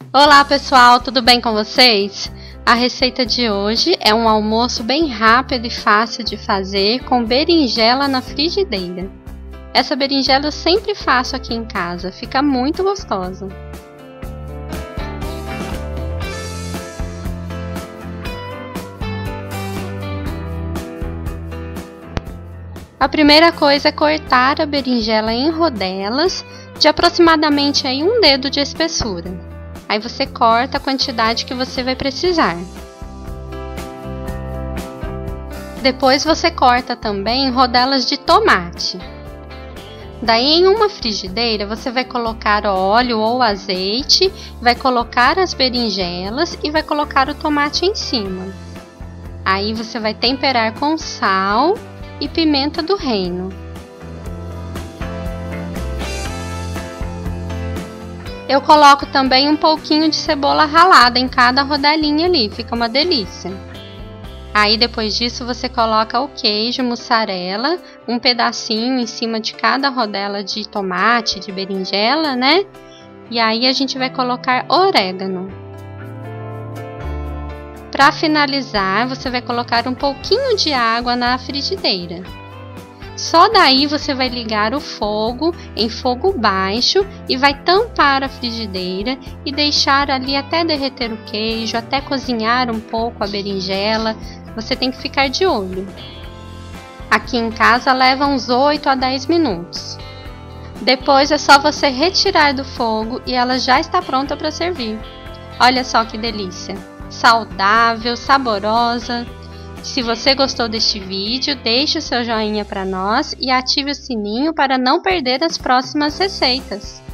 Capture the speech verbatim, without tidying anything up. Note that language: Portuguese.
Olá pessoal, tudo bem com vocês? A receita de hoje é um almoço bem rápido e fácil de fazer com berinjela na frigideira. Essa berinjela eu sempre faço aqui em casa, fica muito gostosa. A primeira coisa é cortar a berinjela em rodelas de aproximadamente aí um dedo de espessura. Aí você corta a quantidade que você vai precisar. Depois você corta também rodelas de tomate. Daí em uma frigideira você vai colocar óleo ou azeite, vai colocar as berinjelas e vai colocar o tomate em cima. Aí você vai temperar com sal e pimenta do reino. Eu coloco também um pouquinho de cebola ralada em cada rodelinha ali, fica uma delícia. Aí depois disso você coloca o queijo mussarela, um pedacinho em cima de cada rodela de tomate, de berinjela, né? E aí a gente vai colocar orégano. Para finalizar, você vai colocar um pouquinho de água na frigideira. Só daí você vai ligar o fogo em fogo baixo e vai tampar a frigideira e deixar ali até derreter o queijo, até cozinhar um pouco a berinjela. Você tem que ficar de olho. Aqui em casa leva uns oito a dez minutos. Depois é só você retirar do fogo e ela já está pronta para servir. Olha só que delícia! Saudável, saborosa. Se você gostou deste vídeo, deixe o seu joinha para nós e ative o sininho para não perder as próximas receitas.